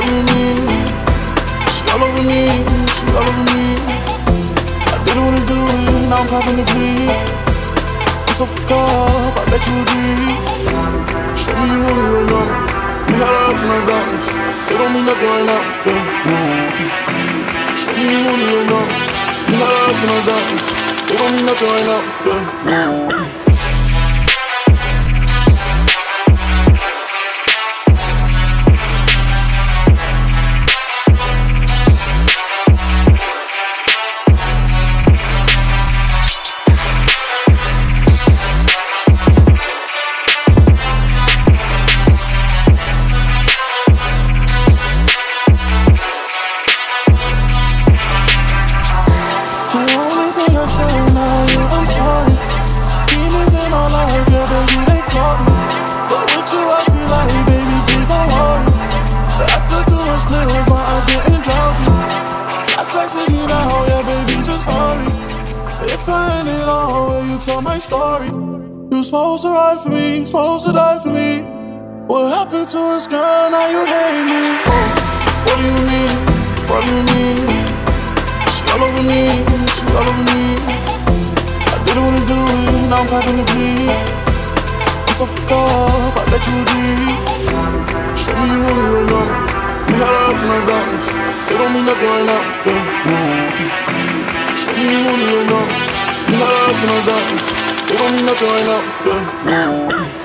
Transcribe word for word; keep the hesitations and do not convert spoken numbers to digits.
what do you mean? She all over me, she all over me. I didn't wanna do it, now I'm popping the bleed. It's off the cup, I bet you agree. Show me you wanna roll up. You got ups and downs, they don't mean nothing right now, yeah. Show me you wanna roll up. You got ups and downs, they don't mean nothing right now, yeah. Flashbacks hit now, yeah, baby, just hurry. If I end it all, will you tell my story? You supposed to ride for me, supposed to die for me. What happened to us, girl, now you hate me? Oh, what do you mean, what do you mean? She all over me, she all over me. I didn't wanna do it, now I'm popping the bleed. It's off the cup, I bet you agree. Show me you wanna roll up. You got ups and downs, they don't mean nothing right now, yeah. Show me you wanna roll up. You got ups and downs, they don't mean nothing right now, yeah.